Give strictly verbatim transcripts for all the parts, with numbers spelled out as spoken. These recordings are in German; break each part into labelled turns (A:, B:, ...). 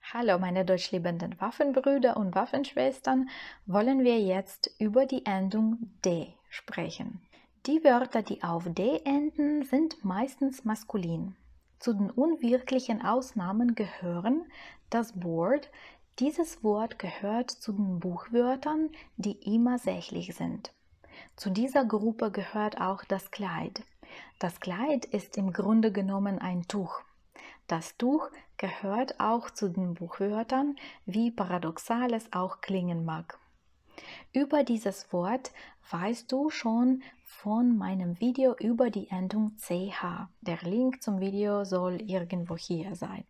A: Hallo meine deutschliebenden Waffenbrüder und Waffenschwestern, wollen wir jetzt über die Endung D sprechen. Die Wörter, die auf D enden, sind meistens maskulin. Zu den unwirklichen Ausnahmen gehören das Board. Dieses Wort gehört zu den Buchwörtern, die immer sächlich sind. Zu dieser Gruppe gehört auch das Kleid. Das Kleid ist im Grunde genommen ein Tuch. Das Tuch gehört auch zu den Buchwörtern, wie paradoxal es auch klingen mag. Über dieses Wort weißt du schon von meinem Video über die Endung C H. Der Link zum Video soll irgendwo hier sein.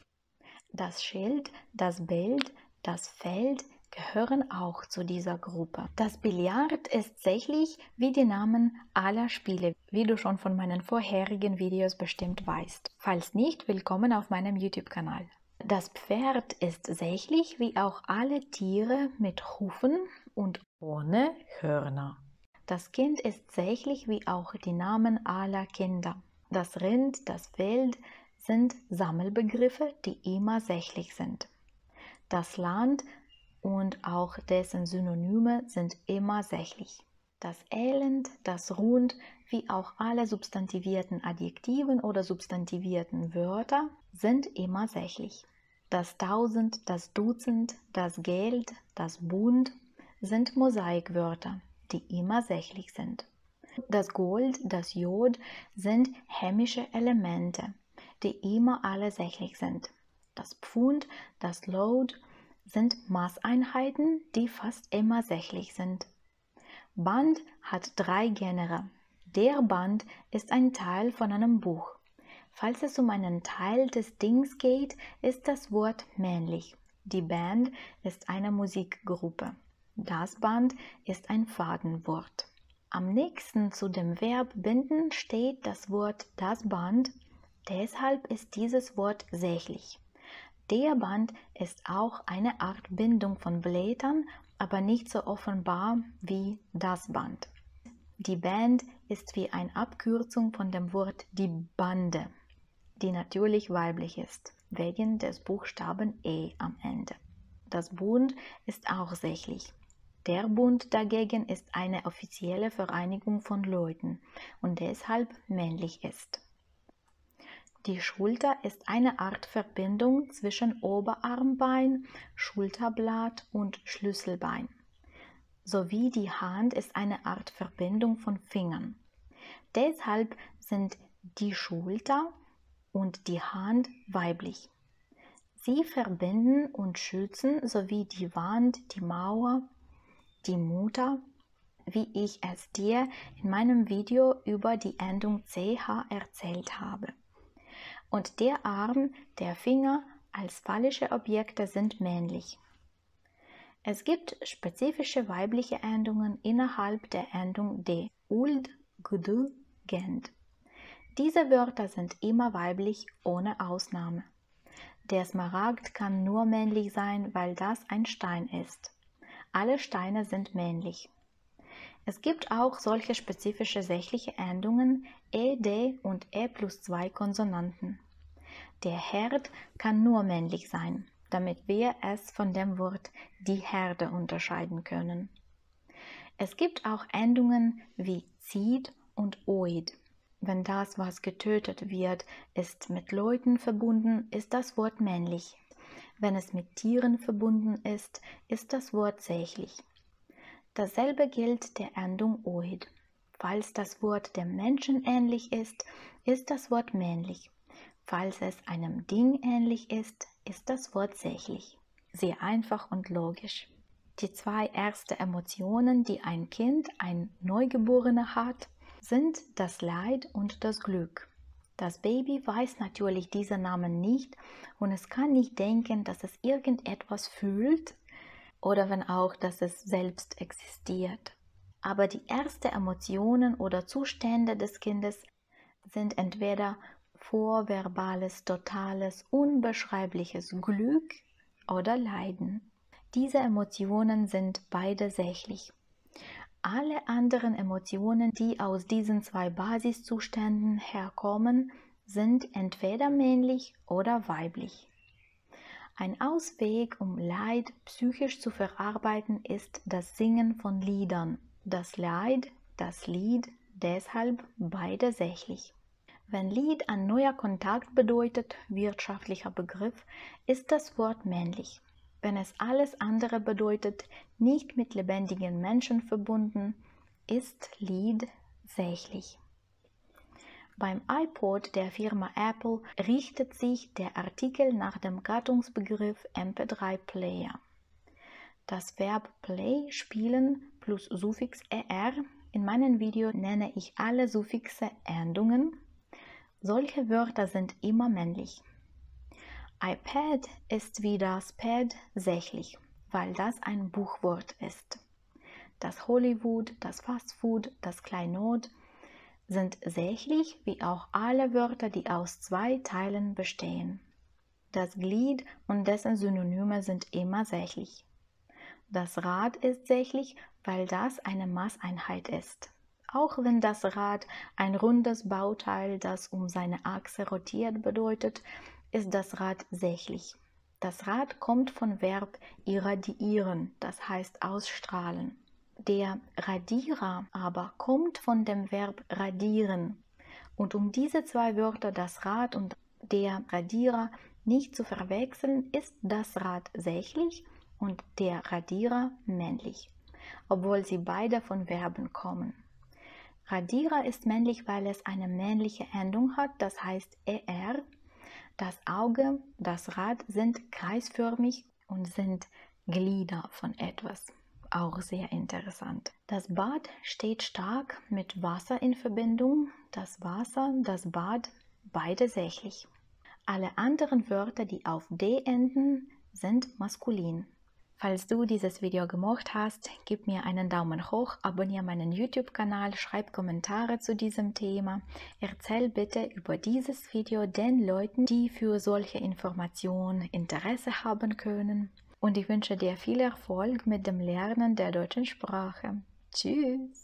A: Das Schild, das Bild, das Feld gehören auch zu dieser Gruppe. Das Billard ist sächlich wie die Namen aller Spiele, wie du schon von meinen vorherigen Videos bestimmt weißt. Falls nicht, willkommen auf meinem YouTube-Kanal. Das Pferd ist sächlich wie auch alle Tiere mit Hufen und ohne Hörner. Das Kind ist sächlich wie auch die Namen aller Kinder. Das Rind, das Wild sind Sammelbegriffe, die immer sächlich sind. Das Land und auch dessen Synonyme sind immer sächlich. Das Elend, das Rund, wie auch alle substantivierten Adjektiven oder substantivierten Wörter sind immer sächlich. Das Tausend, das Dutzend, das Geld, das Bund sind Mosaikwörter, die immer sächlich sind. Das Gold, das Jod sind chemische Elemente, die immer alle sächlich sind. Das Pfund, das Load sind Maßeinheiten, die fast immer sächlich sind. Band hat drei Genere. Der Band ist ein Teil von einem Buch. Falls es um einen Teil des Dings geht, ist das Wort männlich. Die Band ist eine Musikgruppe. Das Band ist ein Fadenwort. Am nächsten zu dem Verb binden steht das Wort das Band. Deshalb ist dieses Wort sächlich. Der Band ist auch eine Art Bindung von Blättern, aber nicht so offenbar wie das Band. Die Band ist wie eine Abkürzung von dem Wort die Bande, die natürlich weiblich ist, wegen des Buchstaben E am Ende. Das Bund ist auch sächlich. Der Bund dagegen ist eine offizielle Vereinigung von Leuten und deshalb männlich ist. Die Schulter ist eine Art Verbindung zwischen Oberarmbein, Schulterblatt und Schlüsselbein. Sowie die Hand ist eine Art Verbindung von Fingern. Deshalb sind die Schulter und die Hand weiblich. Sie verbinden und schützen sowie die Wand, die Mauer, die Mutter, wie ich es dir in meinem Video über die Endung C H erzählt habe. Und der Arm, der Finger als phallische Objekte sind männlich. Es gibt spezifische weibliche Endungen innerhalb der Endung D. Uld, Gd, Gent. Diese Wörter sind immer weiblich, ohne Ausnahme. Der Smaragd kann nur männlich sein, weil das ein Stein ist. Alle Steine sind männlich. Es gibt auch solche spezifische sächliche Endungen E, D und E plus zwei Konsonanten. Der Herd kann nur männlich sein, damit wir es von dem Wort die Herde unterscheiden können. Es gibt auch Endungen wie Zid und Oid. Wenn das, was getötet wird, ist mit Leuten verbunden, ist das Wort männlich. Wenn es mit Tieren verbunden ist, ist das Wort sächlich. Dasselbe gilt der Endung Oid. Falls das Wort dem Menschen ähnlich ist, ist das Wort männlich. Falls es einem Ding ähnlich ist, ist das Wort sächlich. Sehr einfach und logisch. Die zwei ersten Emotionen, die ein Kind, ein Neugeborener hat, sind das Leid und das Glück. Das Baby weiß natürlich diese Namen nicht und es kann nicht denken, dass es irgendetwas fühlt oder wenn auch, dass es selbst existiert. Aber die ersten Emotionen oder Zustände des Kindes sind entweder vorverbales, totales, unbeschreibliches Glück oder Leiden. Diese Emotionen sind beide sächlich. Alle anderen Emotionen, die aus diesen zwei Basiszuständen herkommen, sind entweder männlich oder weiblich. Ein Ausweg, um Leid psychisch zu verarbeiten, ist das Singen von Liedern. Das Leid, das Lied, deshalb beide sächlich. Wenn Lied ein neuer Kontakt bedeutet, wirtschaftlicher Begriff, ist das Wort männlich. Wenn es alles andere bedeutet, nicht mit lebendigen Menschen verbunden, ist Lied sächlich. Beim iPod der Firma Apple richtet sich der Artikel nach dem Gattungsbegriff M P drei Player. Das Verb play, spielen plus Suffix er. In meinem Video nenne ich alle Suffixe Endungen. Solche Wörter sind immer männlich. iPad ist wie das Pad sächlich, weil das ein Buchwort ist. Das Hollywood, das Fastfood, das Kleinod sind sächlich, wie auch alle Wörter, die aus zwei Teilen bestehen. Das Glied und dessen Synonyme sind immer sächlich. Das Rad ist sächlich, weil das eine Maßeinheit ist. Auch wenn das Rad ein rundes Bauteil, das um seine Achse rotiert, bedeutet, ist das Rad sächlich. Das Rad kommt vom Verb irradiieren, das heißt ausstrahlen. Der Radierer aber kommt von dem Verb radieren. Und um diese zwei Wörter, das Rad und der Radierer, nicht zu verwechseln, ist das Rad sächlich und der Radierer männlich, obwohl sie beide von Verben kommen. Radierer ist männlich, weil es eine männliche Endung hat, das heißt er. Das Auge, das Rad sind kreisförmig und sind Glieder von etwas. Auch sehr interessant. Das Bad steht stark mit Wasser in Verbindung. Das Wasser, das Bad, beide sächlich. Alle anderen Wörter, die auf D enden, sind maskulin. Falls du dieses Video gemocht hast, gib mir einen Daumen hoch, abonniere meinen YouTube-Kanal, schreib Kommentare zu diesem Thema. Erzähl bitte über dieses Video den Leuten, die für solche Informationen Interesse haben können. Und ich wünsche dir viel Erfolg mit dem Lernen der deutschen Sprache. Tschüss!